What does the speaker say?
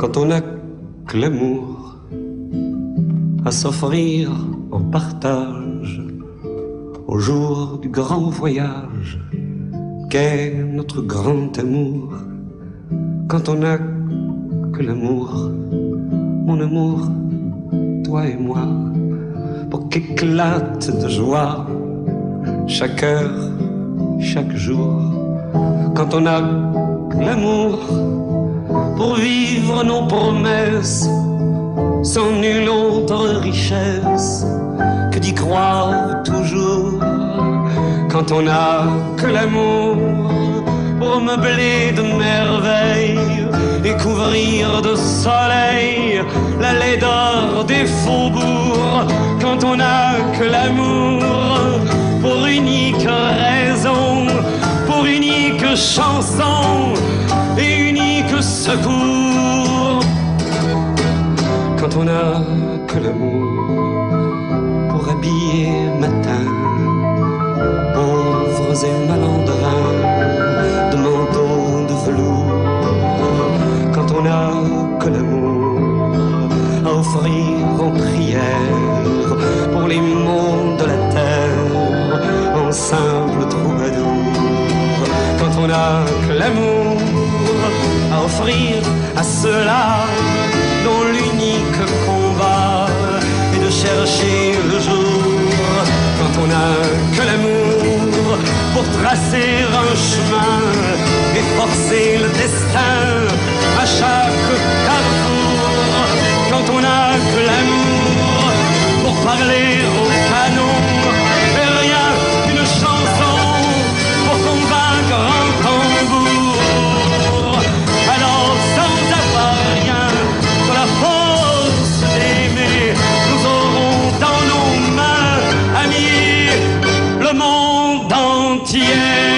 quand on n'a que l'amour à s'offrir au partage, au jour du grand voyage qu'est notre grand amour, quand on n'a que l'amour, mon amour, toi et moi, pour qu'éclate de joie chaque heure, chaque jour, quand on a que l'amour pour vivre nos promesses sans nulle autre richesse que d'y croire toujours, quand on a que l'amour pour meubler de merveilles et couvrir de soleil la laideur des faubourgs, quand on a que l'amour pour unique raison, pour unique chanson et unique secours, quand on a que l'amour pour habiller matin pauvres et malandrins de manteaux de velours, quand on a que l'amour à offrir en prière pour les maux de la terre en simple troubadour, quand on a que l'amour à offrir à ceux-là dont l'unique combat est de chercher le jour, quand on a que l'amour pour tracer un chemin et forcer le destin à chaque carrefour, quand on a que l'amour pour parler au canon et rien qu'une chanson pour convaincre un tambour, alors sans avoir rien que la force d'aimer, nous aurons dans nos mains, amis, le monde entier.